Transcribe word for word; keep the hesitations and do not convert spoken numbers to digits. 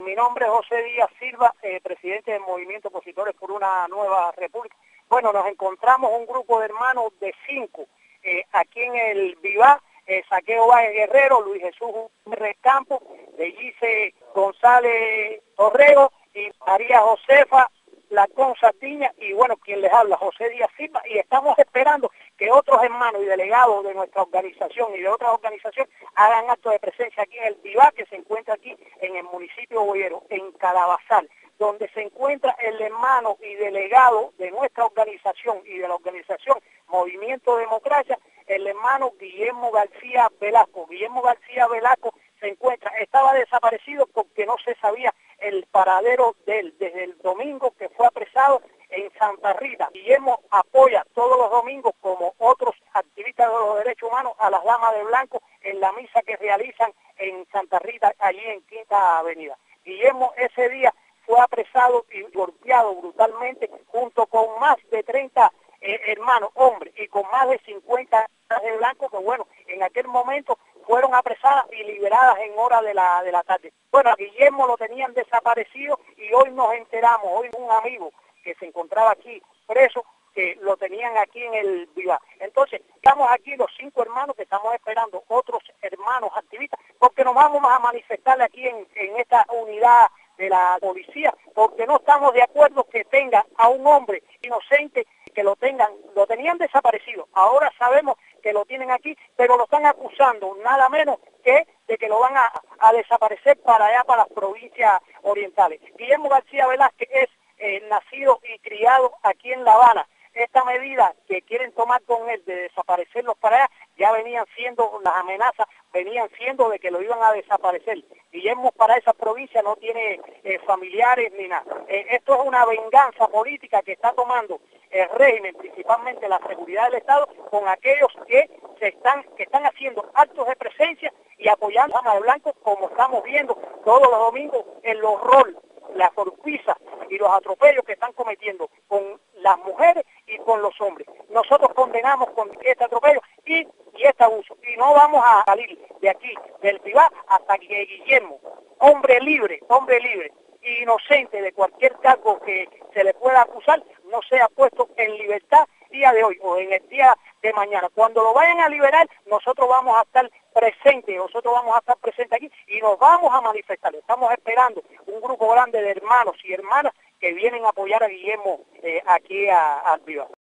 Mi nombre es José Díaz Silva, eh, presidente del Movimiento Opositores por una Nueva República. Bueno, nos encontramos un grupo de hermanos de cinco eh, aquí en el Vivá, eh, Saqueo Valle Guerrero, Luis Jesús Gutiérrez Campos, Bellice González Torrego y María Josefa Lacón Sardiña, y bueno, quien les habla, José Díaz Silva, y estamos esperando que otros hermanos y delegados de nuestra organización y de otras organizaciones hagan acto de presencia aquí en el Vivá, que se encuentra aquí en el municipio de Boyero, en Calabazal, donde se encuentra el hermano y delegado de nuestra organización y de la organización Movimiento Democracia, el hermano Guillermo García Velasco. Guillermo García Velasco se encuentra, estaba desaparecido porque no se sabía el paradero de él desde el domingo que fue apresado en Santa Rita. Guillermo apoya todos los domingos, como otros activistas de los derechos humanos, a las damas de blanco en la misa que realizan en Santa Rita, allí en Quinta Avenida. Guillermo ese día fue apresado y golpeado brutalmente junto con más de treinta eh, hermanos, hombres, y con más de cincuenta de blanco que, bueno, en aquel momento fueron apresadas y liberadas en hora de la, de la tarde. Bueno, a Guillermo lo tenían desaparecido y hoy nos enteramos, hoy un amigo que se encontraba aquí preso, que lo tenían aquí en el Vivá. Entonces, estamos aquí los cinco hermanos que estamos esperando otros hermanos activistas, porque nos vamos a manifestarle aquí en, en esta unidad de la policía, porque no estamos de acuerdo que tengan a un hombre inocente, que lo tengan, lo tenían desaparecido, ahora sabemos que lo tienen aquí, pero lo están acusando nada menos que de que lo van a, a desaparecer para allá, para las provincias orientales. Guillermo García Velázquez es eh, nacido y criado aquí en La Habana. Esta medida que quieren tomar con él de desaparecerlos para allá, ya venían siendo, las amenazas venían siendo de que lo iban a desaparecer. Guillermo para esa provincia no tiene eh, familiares ni nada. Eh, esto es una venganza política que está tomando el régimen, principalmente la seguridad del Estado, con aquellos que se están, que están haciendo actos de presencia y apoyando a Damas de Blanco, como estamos viendo todos los domingos en los rol, las torpizas y los atropellos que están cometiendo con las mujeres y con los hombres. Nosotros condenamos con este atropello y, y este abuso, y no vamos a salir de aquí, del Vivá, hasta que Guillermo, hombre libre, hombre libre, inocente de cualquier cargo que se le pueda acusar, no sea puesto en libertad día de hoy o en el día de mañana. Cuando lo vayan a liberar, nosotros vamos a estar presentes, nosotros vamos a estar presentes aquí y nos vamos a manifestar. Estamos esperando un grupo grande de hermanos y hermanas que vienen a apoyar a Guillermo eh, aquí a, a Vivá.